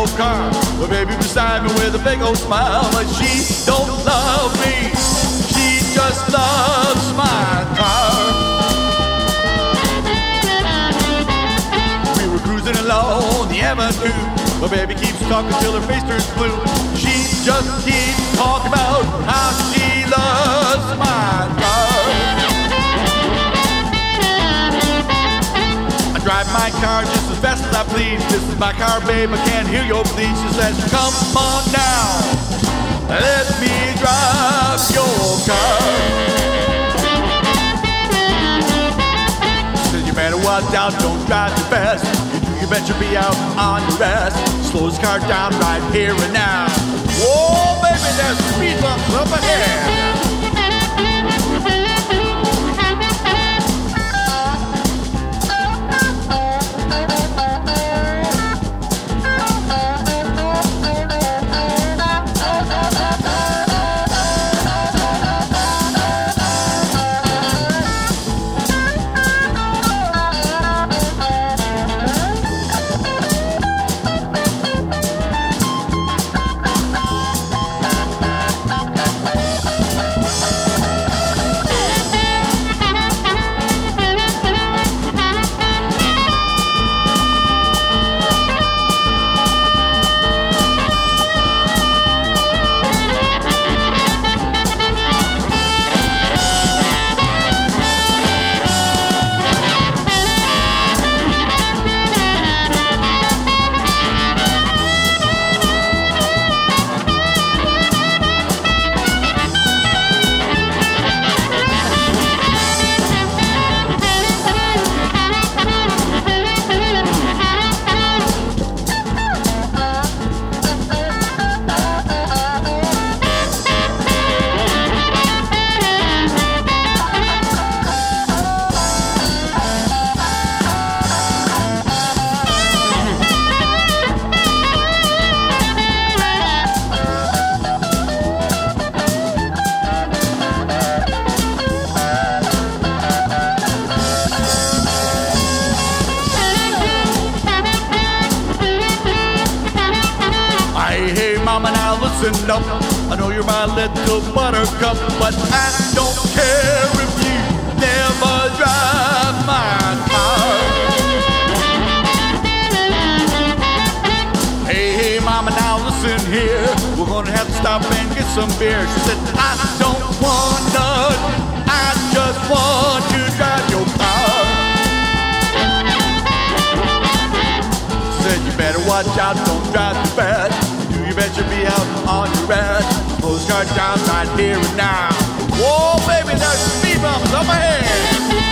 old car. The baby beside me with a big old smile, but she don't love me. She just loves my car. We were cruising along the avenue. My baby keeps talking till her face turns blue. She just keeps talking about how she loves my car. I drive my car just as fast as I please. This is my car, babe, I can't hear your pleas. She says, come on now, let me drive your car. She said, you better watch out, don't drive too fast. You better be out on your ass. Slow this car down right here and now. Whoa, baby, there's speed bumps up ahead. Mama, now listen up. I know you're my little buttercup, but I don't care if you never drive my car. Hey, Mama, now listen here. We're gonna have to stop and get some beer. She said, I don't want none. I just want to drive your car. She said, you better watch out, don't drive too fast. You better be out on your ass. Postcard down right here and now. Whoa, baby, there's speed bumps up ahead.